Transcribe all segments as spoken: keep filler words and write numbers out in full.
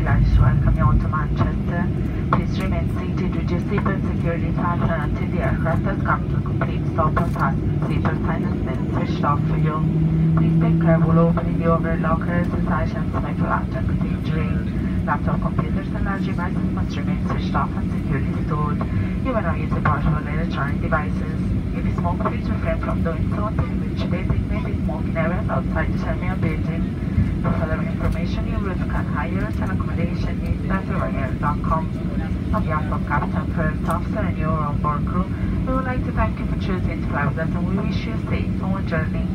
Irish welcome you to Manchester. Please remain seated with your seatbelt securely fastened until the aircraft has come to a complete stop and fasten seatbelt sign has been switched off for you. Please take care while opening the overhead lockers as items may fall out and contain injury. Laptop computers and large devices must remain switched off and securely stored. You are not using portable electronic devices. If you smoke, please refrain from doing so until you reach a designated smoking areas outside the terminal building. For further information, you will can hire us an accommodation needs at ryanair dot com. On behalf of Captain, First Officer and your onboard crew, we would like to thank you for choosing to fly with us and we wish you a safe home journey.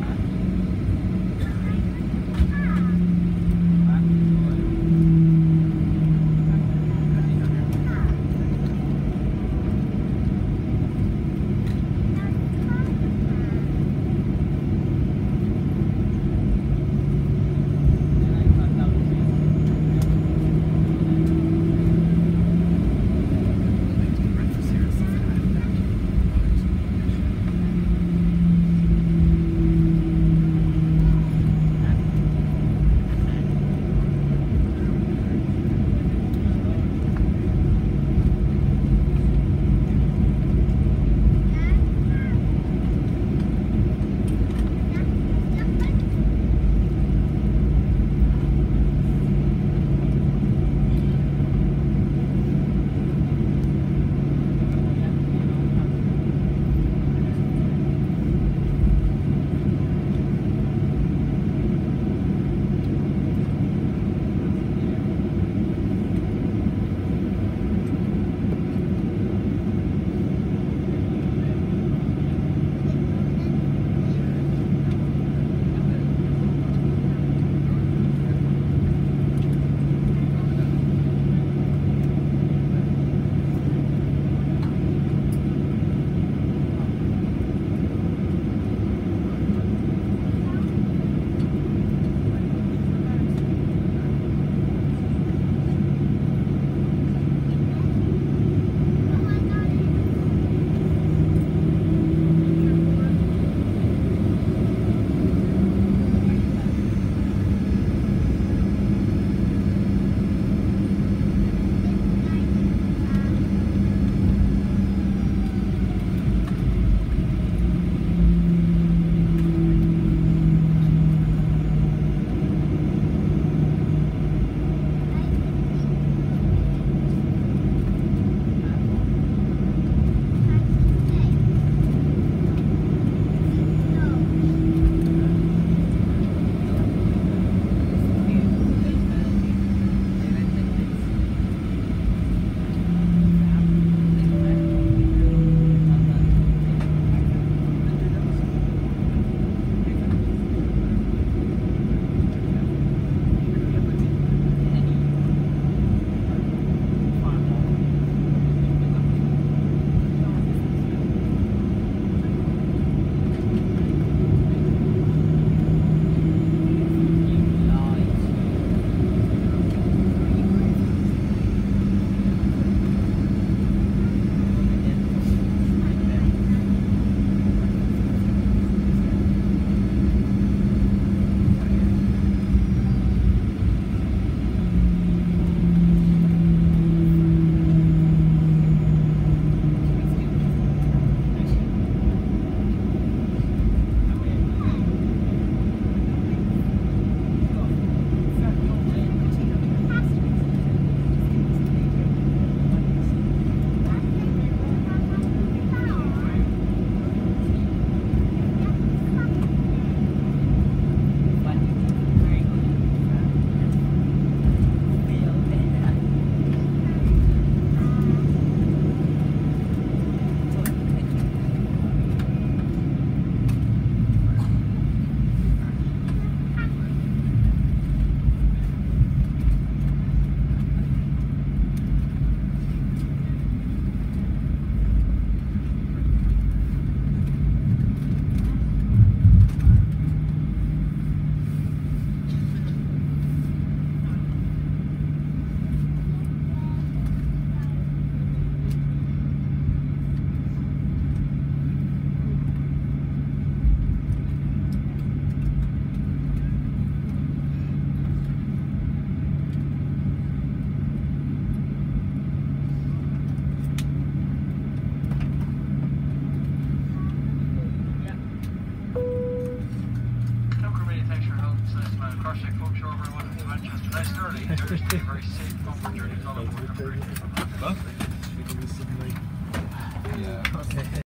Huh? Yeah. Okay.